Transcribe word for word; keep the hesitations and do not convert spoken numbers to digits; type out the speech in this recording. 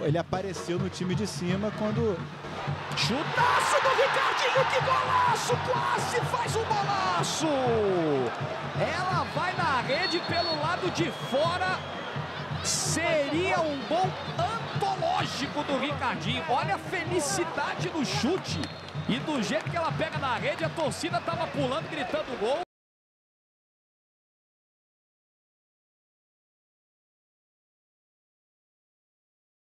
ele apareceu no time de cima quando... Chutaço do Ricardinho, que golaço! Quase faz um golaço! Ela vai na rede pelo lado de fora. Seria um gol antológico do Ricardinho. Olha a felicidade do chute. E do jeito que ela pega na rede, a torcida estava pulando, gritando gol.